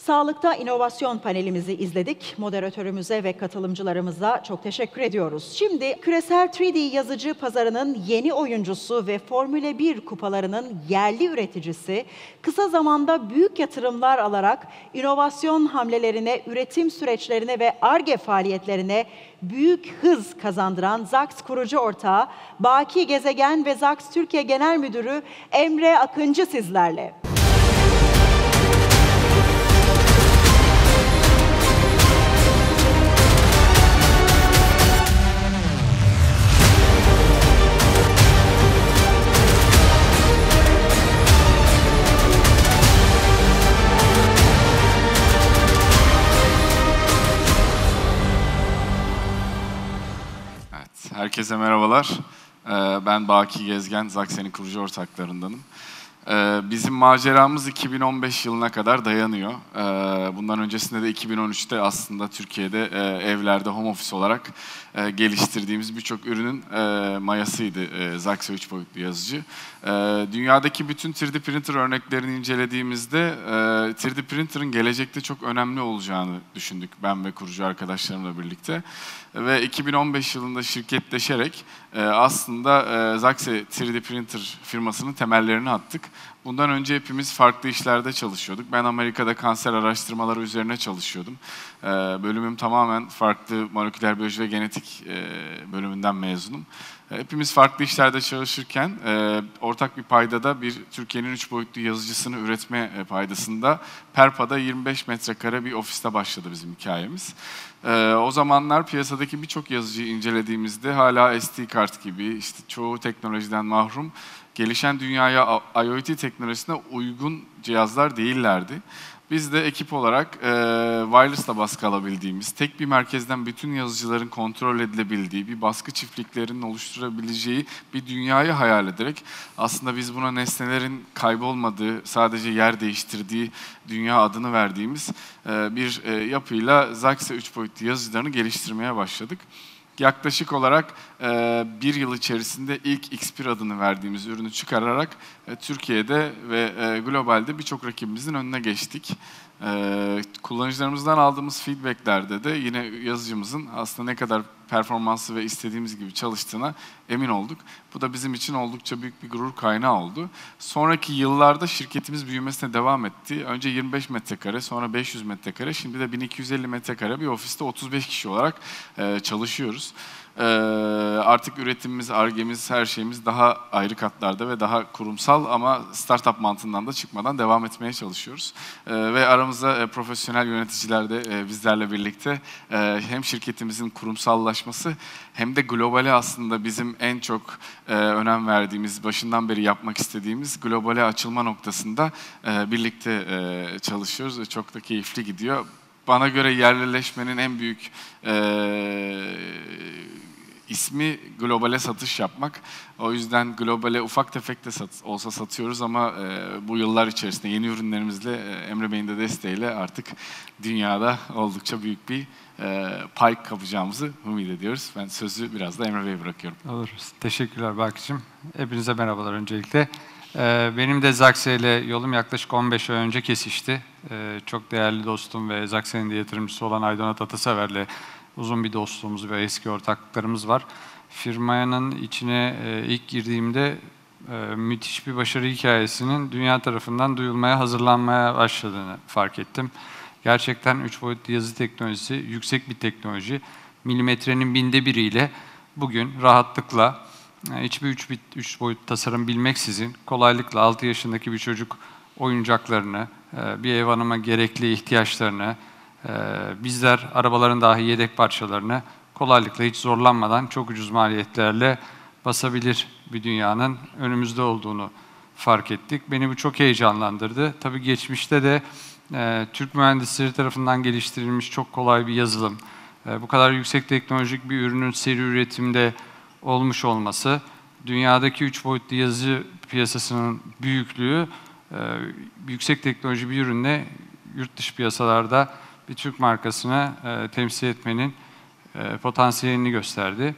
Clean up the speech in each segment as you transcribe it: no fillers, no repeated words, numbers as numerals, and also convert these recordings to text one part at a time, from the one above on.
Sağlıkta inovasyon panelimizi izledik. Moderatörümüze ve katılımcılarımıza çok teşekkür ediyoruz. Şimdi küresel 3D yazıcı pazarının yeni oyuncusu ve Formula 1 kupalarının yerli üreticisi, kısa zamanda büyük yatırımlar alarak inovasyon hamlelerine, üretim süreçlerine ve Ar-Ge faaliyetlerine büyük hız kazandıran ZAKS kurucu ortağı Baki Gezegen ve ZAKS Türkiye Genel Müdürü Emre Akıncı sizlerle. Herkese merhabalar. Ben Baki Gezgen, ZAKS'in kurucu ortaklarındanım. Bizim maceramız 2015 yılına kadar dayanıyor. Bundan öncesinde de 2013'te aslında Türkiye'de evlerde home office olarak geliştirdiğimiz birçok ürünün mayasıydı ZAKS 3 boyutlu yazıcı. Dünyadaki bütün 3D printer örneklerini incelediğimizde 3D printer'ın gelecekte çok önemli olacağını düşündük ben ve kurucu arkadaşlarımla birlikte. Ve 2015 yılında şirketleşerek aslında ZAKS 3D printer firmasının temellerini attık. Bundan önce hepimiz farklı işlerde çalışıyorduk. Ben Amerika'da kanser araştırmaları üzerine çalışıyordum. Bölümüm tamamen farklı moleküler biyoloji ve genetik bölümünden mezunum. Hepimiz farklı işlerde çalışırken ortak bir paydada Türkiye'nin 3 boyutlu yazıcısını üretme paydasında Perpa'da 25 metrekare bir ofiste başladı bizim hikayemiz. O zamanlar piyasadaki birçok yazıcıyı incelediğimizde hala SD kart gibi işte çoğu teknolojiden mahrum, gelişen dünyaya IoT teknolojisine uygun cihazlar değillerdi. Biz de ekip olarak wireless'la baskı alabildiğimiz, tek bir merkezden bütün yazıcıların kontrol edilebildiği, bir baskı çiftliklerinin oluşturabileceği bir dünyayı hayal ederek aslında biz buna nesnelerin kaybolmadığı, sadece yer değiştirdiği dünya adını verdiğimiz bir yapıyla ZAKS 3 boyutlu yazıcılarını geliştirmeye başladık. Yaklaşık olarak bir yıl içerisinde ilk X1 adını verdiğimiz ürünü çıkararak Türkiye'de ve globalde birçok rakibimizin önüne geçtik. Kullanıcılarımızdan aldığımız feedbacklerde de yine yazıcımızın aslında ne kadar performanslı ve istediğimiz gibi çalıştığına emin olduk. Bu da bizim için oldukça büyük bir gurur kaynağı oldu. Sonraki yıllarda şirketimiz büyümesine devam etti. Önce 25 metrekare, sonra 500 metrekare, şimdi de 1250 metrekare bir ofiste 35 kişi olarak çalışıyoruz. Artık üretimimiz, Ar-Ge'miz, her şeyimiz daha ayrı katlarda ve daha kurumsal ama startup mantığından da çıkmadan devam etmeye çalışıyoruz. Ve aramızda profesyonel yöneticiler de bizlerle birlikte hem şirketimizin kurumsallaşması hem de globale aslında bizim en çok önem verdiğimiz, başından beri yapmak istediğimiz globale açılma noktasında birlikte çalışıyoruz ve çok da keyifli gidiyor. Bana göre yerlileşmenin en büyük ismi globale satış yapmak. O yüzden globale ufak tefek de olsa satıyoruz ama bu yıllar içerisinde yeni ürünlerimizle, Emre Bey'in de desteğiyle artık dünyada oldukça büyük bir pay kapacağımızı ümit ediyoruz. Ben sözü biraz da Emre Bey'e bırakıyorum. Olur. Teşekkürler Baki'cim. Hepinize merhabalar öncelikle. Benim de ZAKS ile yolum yaklaşık 15 ay önce kesişti. Çok değerli dostum ve ZAKS'in de yatırımcısı olan Aydonat Atasever'le uzun bir dostluğumuz ve eski ortaklıklarımız var. Firmanın içine ilk girdiğimde müthiş bir başarı hikayesinin dünya tarafından duyulmaya, hazırlanmaya başladığını fark ettim. Gerçekten 3 boyutlu yazı teknolojisi yüksek bir teknoloji. Milimetrenin binde biriyle bugün rahatlıkla hiçbir 3 boyut tasarım bilmeksizin kolaylıkla 6 yaşındaki bir çocuk oyuncaklarını, bir ev hanıma gerekli ihtiyaçlarını, bizler arabaların dahi yedek parçalarını kolaylıkla hiç zorlanmadan çok ucuz maliyetlerle basabilir bir dünyanın önümüzde olduğunu fark ettik. Beni bu çok heyecanlandırdı. Tabii geçmişte de Türk mühendisleri tarafından geliştirilmiş çok kolay bir yazılım, bu kadar yüksek teknolojik bir ürünün seri üretimde olmuş olması, dünyadaki 3 boyutlu yazı piyasasının büyüklüğü, yüksek teknoloji bir ürünle yurt dışı piyasalarda bir Türk markasını temsil etmenin potansiyelini gösterdi.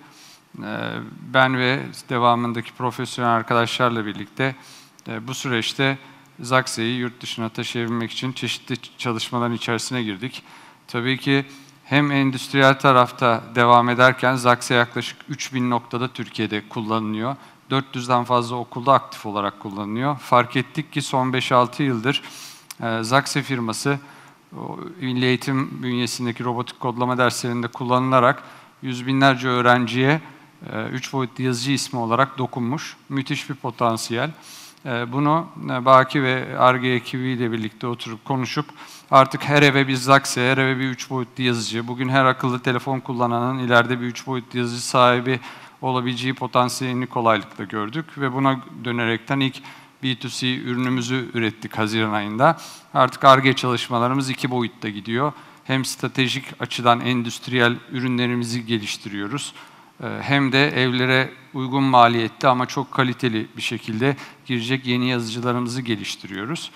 Ben ve devamındaki profesyonel arkadaşlarla birlikte bu süreçte Zaxe'yi yurt dışına taşıyabilmek için çeşitli çalışmaların içerisine girdik. Tabii ki hem endüstriyel tarafta devam ederken Zaxe yaklaşık 3000 noktada Türkiye'de kullanılıyor. 400'den fazla okulda aktif olarak kullanılıyor. Fark ettik ki son 5-6 yıldır Zaxe firması Milli Eğitim bünyesindeki robotik kodlama derslerinde kullanılarak yüz binlerce öğrenciye 3 boyutlu yazıcı ismi olarak dokunmuş. Müthiş bir potansiyel. Bunu Baki ve Ar-Ge ekibiyle birlikte oturup konuşup artık her eve bir Zaxe, her eve bir 3 boyutlu yazıcı, bugün her akıllı telefon kullananın ileride bir 3 boyutlu yazıcı sahibi olabileceği potansiyelini kolaylıkla gördük ve buna dönerekten ilk B2C ürünümüzü ürettik Haziran ayında. Artık Ar-Ge çalışmalarımız 2 boyutta gidiyor. Hem stratejik açıdan endüstriyel ürünlerimizi geliştiriyoruz, hem de evlere uygun maliyetli ama çok kaliteli bir şekilde girecek yeni yazıcılarımızı geliştiriyoruz.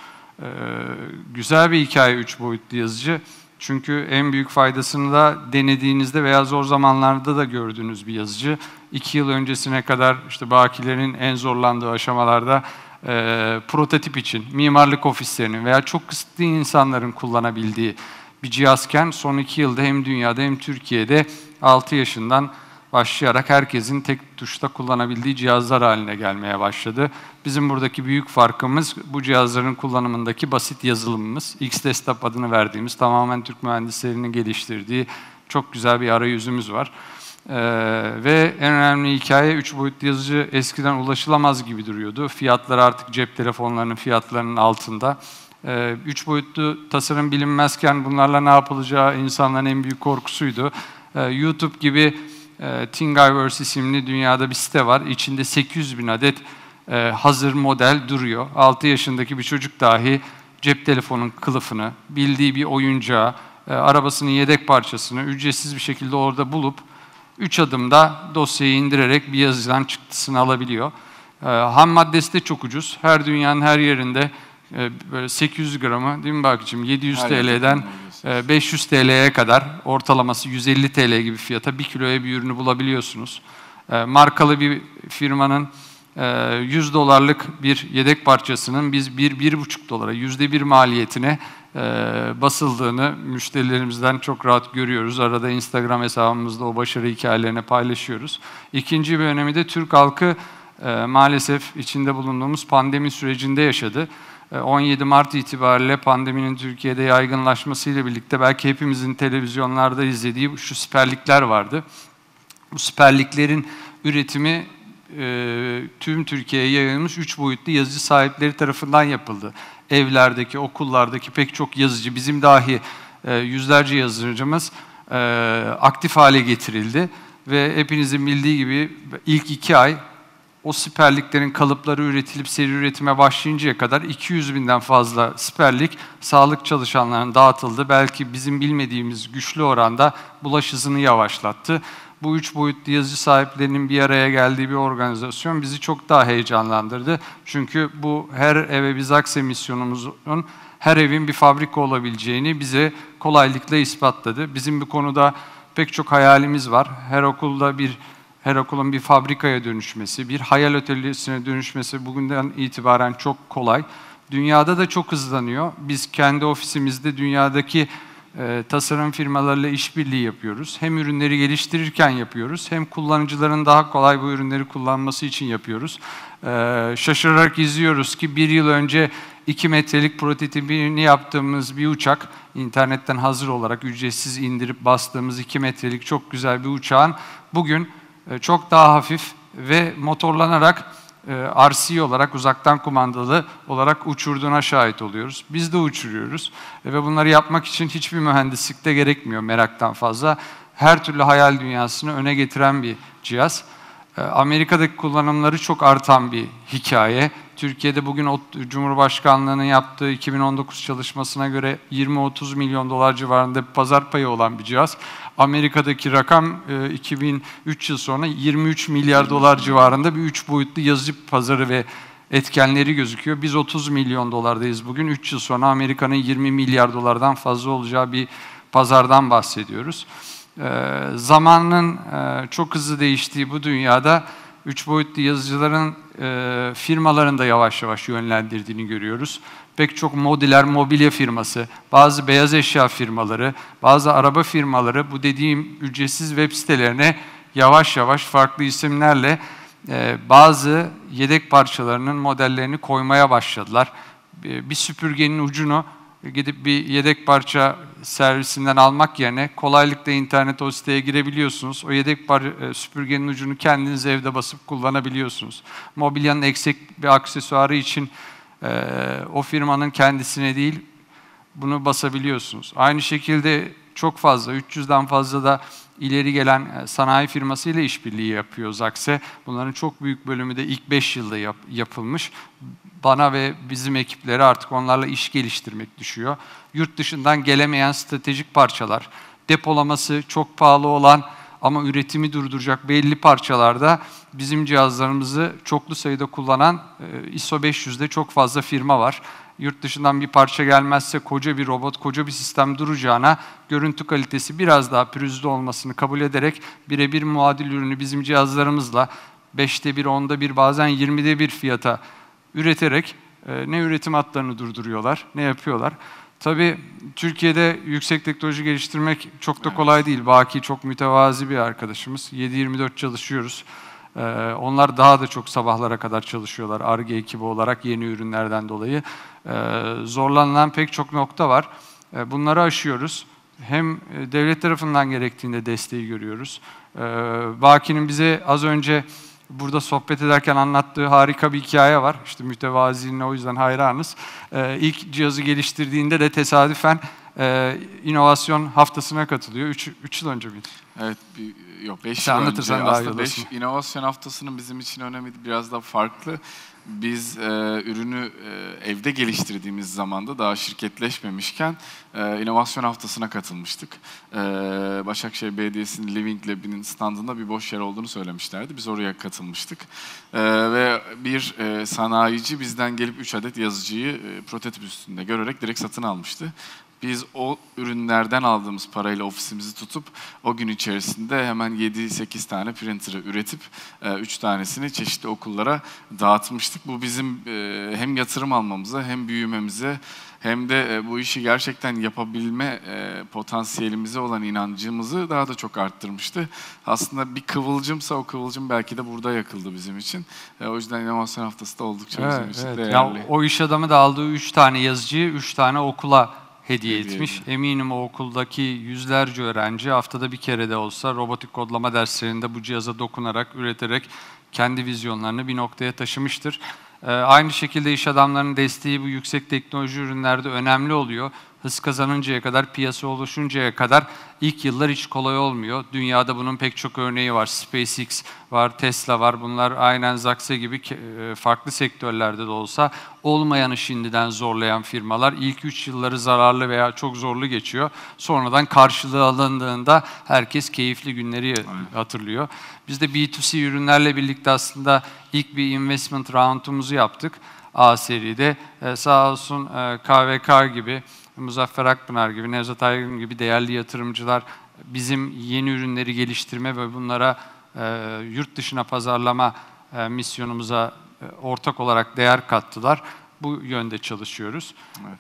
Güzel bir hikaye 3 boyutlu yazıcı. Çünkü en büyük faydasını da denediğinizde veya zor zamanlarda da gördüğünüz bir yazıcı. 2 yıl öncesine kadar işte Bakilerin en zorlandığı aşamalarda prototip için, mimarlık ofislerinin veya çok kısıtlı insanların kullanabildiği bir cihazken son 2 yılda hem dünyada hem Türkiye'de 6 yaşından başlayarak herkesin tek tuşta kullanabildiği cihazlar haline gelmeye başladı. Bizim buradaki büyük farkımız bu cihazların kullanımındaki basit yazılımımız. X-Desktop adını verdiğimiz, tamamen Türk mühendislerinin geliştirdiği çok güzel bir arayüzümüz var. Ve en önemli hikaye 3 boyutlu yazıcı eskiden ulaşılamaz gibi duruyordu. Fiyatları artık cep telefonlarının fiyatlarının altında. 3 boyutlu tasarım bilinmezken bunlarla ne yapılacağı insanların en büyük korkusuydu. YouTube gibi Thingiverse isimli dünyada bir site var. İçinde 800 bin adet hazır model duruyor. 6 yaşındaki bir çocuk dahi cep telefonun kılıfını, bildiği bir oyuncağı, arabasının yedek parçasını ücretsiz bir şekilde orada bulup 3 adımda dosyayı indirerek bir yazıcıdan çıktısını alabiliyor. Ham maddesi de çok ucuz. Her dünyanın her yerinde böyle 800 gramı, değil mi Bakıcığım? 700 TL'den 500 TL'ye kadar, ortalaması 150 TL gibi fiyata 1 kiloya bir ürünü bulabiliyorsunuz. Markalı bir firmanın 100 dolarlık bir yedek parçasının biz 1-1,5 dolara, %1 maliyetine basıldığını müşterilerimizden çok rahat görüyoruz. Arada Instagram hesabımızda o başarı hikayelerini paylaşıyoruz. İkinci bir önemi de Türk halkı maalesef içinde bulunduğumuz pandemi sürecinde yaşadı. 17 Mart itibariyle pandeminin Türkiye'de yaygınlaşmasıyla birlikte belki hepimizin televizyonlarda izlediği şu siperlikler vardı. Bu siperliklerin üretimi tüm Türkiye'ye yayılmış 3 boyutlu yazıcı sahipleri tarafından yapıldı. Evlerdeki, okullardaki pek çok yazıcı, bizim dahi yüzlerce yazıcımız aktif hale getirildi. Ve hepinizin bildiği gibi ilk 2 ay o siperliklerin kalıpları üretilip seri üretime başlayıncaya kadar 200 binden fazla siperlik sağlık çalışanlarına dağıtıldı. Belki bizim bilmediğimiz güçlü oranda bulaş hızını yavaşlattı. Bu 3 boyutlu yazıcı sahiplerinin bir araya geldiği bir organizasyon bizi çok daha heyecanlandırdı. Çünkü bu her eve bir Zaxe misyonumuzun her evin bir fabrika olabileceğini bize kolaylıkla ispatladı. Bizim bu konuda pek çok hayalimiz var. Her okulun bir fabrikaya dönüşmesi, bir hayal atölyesine dönüşmesi bugünden itibaren çok kolay. Dünyada da çok hızlanıyor. Biz kendi ofisimizde dünyadaki tasarım firmalarıyla işbirliği yapıyoruz. Hem ürünleri geliştirirken yapıyoruz, hem kullanıcıların daha kolay bu ürünleri kullanması için yapıyoruz. Şaşırarak izliyoruz ki 1 yıl önce 2 metrelik prototipini yaptığımız bir uçak, internetten hazır olarak ücretsiz indirip bastığımız 2 metrelik çok güzel bir uçağın bugün çok daha hafif ve motorlanarak RC olarak, uzaktan kumandalı olarak uçurduğuna şahit oluyoruz. Biz de uçuruyoruz ve bunları yapmak için hiçbir mühendislik de gerekmiyor meraktan fazla. Her türlü hayal dünyasını öne getiren bir cihaz. Amerika'daki kullanımları çok artan bir hikaye. Türkiye'de bugün Cumhurbaşkanlığı'nın yaptığı 2019 çalışmasına göre 20-30 milyon dolar civarında bir pazar payı olan bir cihaz. Amerika'daki rakam 2003 yıl sonra 23 milyar dolar civarında bir 3 boyutlu yazıcı pazarı ve etkenleri gözüküyor. Biz 30 milyon dolardayız bugün. 3 yıl sonra Amerika'nın 20 milyar dolardan fazla olacağı bir pazardan bahsediyoruz. Zamanın çok hızlı değiştiği bu dünyada 3 boyutlu yazıcıların firmaların da yavaş yavaş yönlendirdiğini görüyoruz. Pek çok modüler mobilya firması, bazı beyaz eşya firmaları, bazı araba firmaları bu dediğim ücretsiz web sitelerine yavaş yavaş farklı isimlerle bazı yedek parçalarının modellerini koymaya başladılar. Bir süpürgenin ucunu gidip bir yedek parça servisinden almak yerine kolaylıkla internete o siteye girebiliyorsunuz. O yedek süpürgenin ucunu kendiniz evde basıp kullanabiliyorsunuz. Mobilyanın eksik bir aksesuarı için o firmanın kendisine değil bunu basabiliyorsunuz. Aynı şekilde çok fazla, 300'den fazla da ileri gelen sanayi firmasıyla işbirliği yapıyor Zaxe. Bunların çok büyük bölümü de ilk 5 yılda yapılmış. Bana ve bizim ekiplere artık onlarla iş geliştirmek düşüyor. Yurt dışından gelemeyen stratejik parçalar, depolaması çok pahalı olan ama üretimi durduracak belli parçalarda bizim cihazlarımızı çoklu sayıda kullanan ISO 500'de çok fazla firma var. Yurt dışından bir parça gelmezse koca bir robot, koca bir sistem duracağına görüntü kalitesi biraz daha pürüzlü olmasını kabul ederek birebir muadil ürünü bizim cihazlarımızla 5'te 1, 10'da 1, bazen 20'de 1 fiyata üreterek ne üretim hatlarını durduruyorlar, ne yapıyorlar. Tabii Türkiye'de yüksek teknoloji geliştirmek çok da kolay değil. Baki çok mütevazi bir arkadaşımız. 7/24 çalışıyoruz. Onlar daha da çok sabahlara kadar çalışıyorlar Ar-Ge ekibi olarak yeni ürünlerden dolayı. Zorlanılan pek çok nokta var. Bunları aşıyoruz. Hem devlet tarafından gerektiğinde desteği görüyoruz. Baki'nin bize az önce burada sohbet ederken anlattığı harika bir hikaye var. İşte mütevaziliğine o yüzden hayranız. İlk cihazı geliştirdiğinde de tesadüfen inovasyon haftasına katılıyor. 3 yıl önce miydi? Evet, yok 5 yıl önce. Daha iyi Aslında inovasyon haftasının bizim için önemi biraz da farklı. Biz ürünü evde geliştirdiğimiz zamanda daha şirketleşmemişken inovasyon haftasına katılmıştık. Başakşehir Belediyesi'nin Living Lab'inin standında bir boş yer olduğunu söylemişlerdi. Biz oraya katılmıştık. Ve bir sanayici bizden gelip 3 adet yazıcıyı prototip üstünde görerek direkt satın almıştı. Biz o ürünlerden aldığımız parayla ofisimizi tutup o gün içerisinde hemen 7-8 tane printer'ı üretip 3 tanesini çeşitli okullara dağıtmıştık. Bu bizim hem yatırım almamıza hem büyümemize hem de bu işi gerçekten yapabilme potansiyelimize olan inancımızı daha da çok arttırmıştı. Aslında bir kıvılcımsa o kıvılcım belki de burada yakıldı bizim için. O yüzden inovasyon haftası da oldukça bizim için değerli. Ya, o iş adamı da aldığı 3 tane yazıcıyı 3 tane okula hediye etmiş. Eminim o okuldaki yüzlerce öğrenci haftada bir kere de olsa robotik kodlama derslerinde bu cihaza dokunarak, üreterek kendi vizyonlarını bir noktaya taşımıştır. Aynı şekilde iş adamlarının desteği bu yüksek teknoloji ürünlerde önemli oluyor. Hız kazanıncaya kadar, piyasa oluşuncaya kadar ilk yıllar hiç kolay olmuyor. Dünyada bunun pek çok örneği var. SpaceX var, Tesla var. Bunlar aynen Zaxe gibi farklı sektörlerde de olsa olmayanı şimdiden zorlayan firmalar. İlk 3 yılları zararlı veya çok zorlu geçiyor. Sonradan karşılığı alındığında herkes keyifli günleri hatırlıyor. Biz de B2C ürünlerle birlikte aslında ilk bir investment round'umuzu yaptık. A seride. Sağ olsun KVK gibi, Muzaffer Akpınar gibi, Nevzat Aygün gibi değerli yatırımcılar bizim yeni ürünleri geliştirme ve bunlara yurt dışına pazarlama misyonumuza ortak olarak değer kattılar. Bu yönde çalışıyoruz.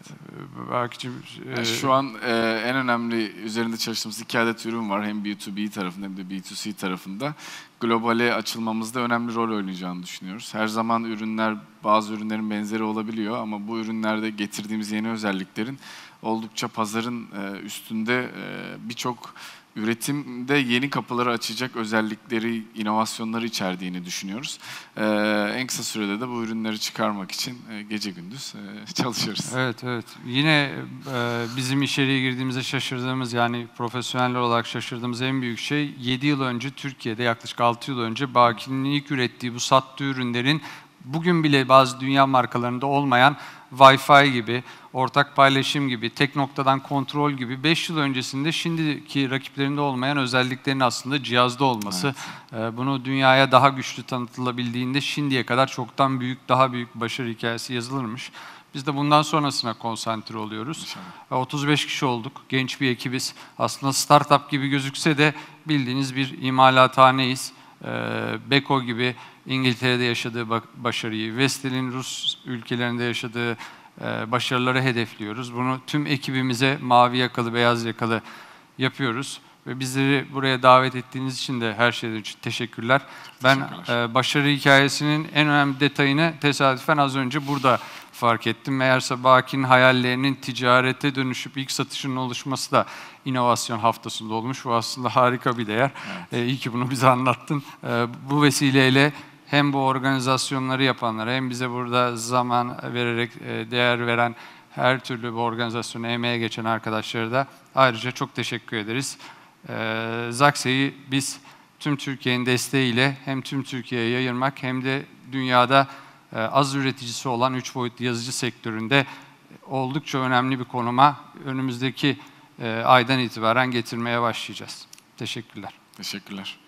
Evet. Şu an en önemli üzerinde çalıştığımız 2 adet ürün var. Hem B2B tarafında hem de B2C tarafında. Globale açılmamızda önemli rol oynayacağını düşünüyoruz. Her zaman bazı ürünlerin benzeri olabiliyor ama bu ürünlerde getirdiğimiz yeni özelliklerin oldukça pazarın üstünde birçok üretimde yeni kapıları açacak özellikleri, inovasyonları içerdiğini düşünüyoruz. En kısa sürede de bu ürünleri çıkarmak için gece gündüz çalışıyoruz. Evet. Yine bizim içeriye girdiğimizde şaşırdığımız, yani profesyoneller olarak şaşırdığımız en büyük şey 7 yıl önce Türkiye'de, yaklaşık 6 yıl önce Baki'nin ilk ürettiği bu sattığı ürünlerin bugün bile bazı dünya markalarında olmayan Wi-Fi gibi, ortak paylaşım gibi, tek noktadan kontrol gibi 5 yıl öncesinde şimdiki rakiplerinde olmayan özelliklerin aslında cihazda olması. Evet. Bunu dünyaya daha güçlü tanıtılabildiğinde şimdiye kadar çoktan daha büyük başarı hikayesi yazılırmış. Biz de bundan sonrasına konsantre oluyoruz. İnşallah. 35 kişi olduk. Genç bir ekibiz. Aslında startup gibi gözükse de bildiğiniz bir imalathaneyiz. Beko gibi İngiltere'de yaşadığı başarıyı, Vestel'in Rus ülkelerinde yaşadığı başarıları hedefliyoruz. Bunu tüm ekibimize mavi yakalı, beyaz yakalı yapıyoruz. Ve bizleri buraya davet ettiğiniz için de her şeyden için teşekkürler. Ben başarı hikayesinin en önemli detayını tesadüfen az önce burada fark ettim. Meğerse Baki'nin hayallerinin ticarete dönüşüp ilk satışının oluşması da inovasyon haftasında olmuş. Bu aslında harika bir değer. İyi ki bunu bize anlattın. Bu vesileyle hem bu organizasyonları yapanlara hem bize burada zaman vererek değer veren her türlü bu organizasyona emeğe geçen arkadaşlara da ayrıca çok teşekkür ederiz. Zaxe'yi biz tüm Türkiye'nin desteğiyle hem tüm Türkiye'ye yayırmak hem de dünyada az üreticisi olan 3 boyutlu yazıcı sektöründe oldukça önemli bir konuma önümüzdeki aydan itibaren getirmeye başlayacağız. Teşekkürler. Teşekkürler.